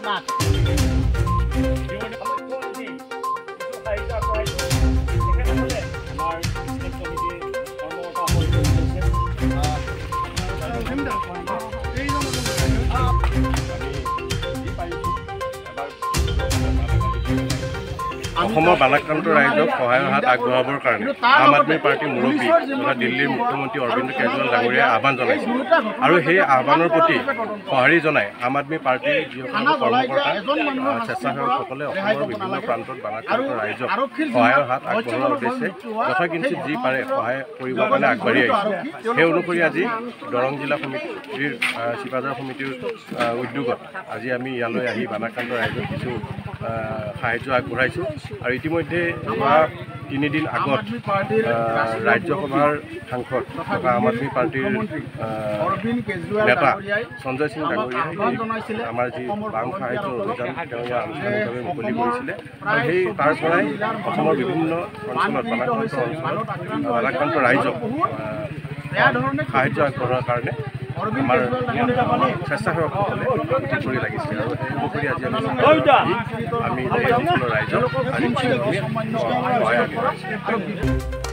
অসমৰ বানাক্ৰান্ত ৰাইজক সহায়ৰ হাত আগবঢ়াবৰ কাৰণে আম আদমি পাৰ্টিৰ মুৰব্বী তথা দিল্লীৰ মুখ্যমন্ত্ৰী অৰবিন্দ কেজৰিৱাল ডাঙৰীয়াই আহ্বান জনাইছে আৰু সেই আহ্বানৰ প্ৰতি সঁহাৰি জনাই আম আদমি পাৰ্টিৰ যিসকল কৰ্মকৰ্তা স্বেচ্ছাসেৱকসকলে অসমৰ বিভিন্ন প্ৰান্তত বানাক্ৰান্ত ৰাইজক সহায়ৰ হাত আগবঢ়োৱাৰ উদ্দেশ্যে যথাকিঞ্চিত যি পাৰে সহায় কৰিবৰ কাৰণে আগবাঢ়ি আহিছে। সেই অনুসৰি আজি দৰং জিলা সমিতিৰ চিপাঝাৰ সমিতিৰ উদ্যোগত আজি আমি ইয়ালৈ আহি বানাক্ৰান্ত ৰাইজক কিছু সাহায্য আগবঢ়াইছোঁ। আৰু ইতিমধ্যে যোৱা 3 দিন আগত ৰাজ্যসভাৰ সাংসদ তথা আম আদমি পাৰ্টিৰ নেতা সঞ্জয় সিং ডাঙৰীয়াই আমাৰ যি বাম সাহায্য অভিযান তেওঁ আনুষ্ঠানিকভাৱে মুকলি কৰিছিলে আৰু সেই তাৰ পৰাই অসমৰ বিভিন্ন অঞ্চলত বানাক্ৰান্ত ৰাইজক সাহায্য আগবঢ়োৱাৰ কাৰণে আমাৰ স্বেচ্ছাসেৱকসকলে উঠি পৰি লাগিছে আৰু সেই অনুসৰি আজি আমি এই অঞ্চলৰ ৰাইজক আজি সহায় আগবঢ়াইছোঁ।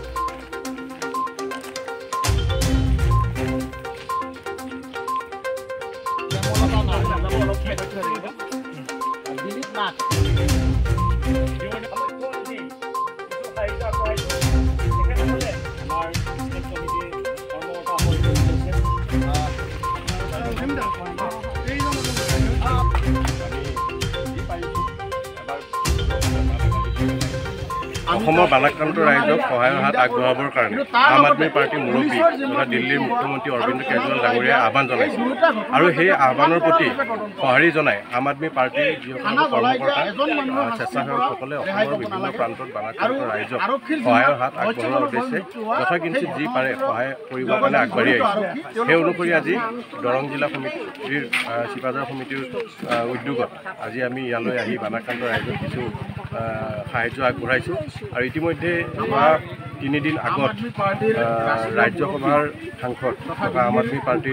অসমৰ বানাক্ৰান্ত ৰাইজক সহায়ৰ হাত আগবঢ়াবৰ কাৰণে আম আদমি পাৰ্টিৰ মুৰব্বী তথা দিল্লীৰ মুখ্যমন্ত্ৰী অৰবিন্দ কেজৰিৱাল ডাঙৰীয়াই আহ্বান জনাইছে আৰু সেই আহ্বানৰ প্ৰতি সঁহাৰি জনাই আম আদমি পাৰ্টিৰ যিসকল কৰ্মকৰ্তা স্বেচ্ছাসেৱকসকলে অসমৰ বিভিন্ন প্ৰান্তত বানাক্ৰান্ত ৰাইজক সহায়ৰ হাত আগবঢ়োৱাৰ উদ্দেশ্যে যথাকিঞ্চিত যি পাৰে সহায় কৰিবৰ কাৰণে আগবাঢ়ি আহিছে। সেই অনুসৰি আজি দৰং জিলা সমিতিৰ চিপাঝাৰ সমিতিৰ উদ্যোগত আজি আমি ইয়ালৈ আহি বানাক্ৰান্ত ৰাইজক কিছু সাহায্য আগবঢ়াইছোঁ। আৰু ইতিমধ্যে যোৱা 3 দিন আগত ৰাজ্যসভাৰ সাংসদ তথা আম আদমি পাৰ্টিৰ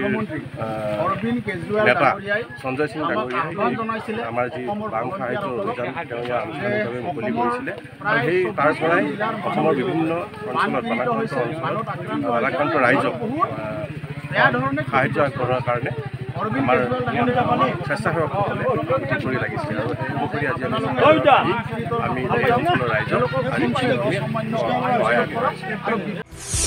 নেতা সঞ্জয় সিং ডাঙৰীয়াই আমাৰ যি বাম সাহায্য অভিযান তেওঁ আনুষ্ঠানিকভাৱে মুকলি কৰিছিলে আৰু সেই তাৰ পৰাই অসমৰ বিভিন্ন অঞ্চলত বানাক্ৰান্ত ৰাইজক সাহায্য আগবঢ়োৱাৰ কাৰণে আমাৰ স্বেচ্ছাসেৱকসকলে উঠি পৰি লাগিছে আৰু সেই অনুসৰি আজি আমি এই অঞ্চলৰ ৰাইজক আজি সহায় আগবঢ়াইছোঁ।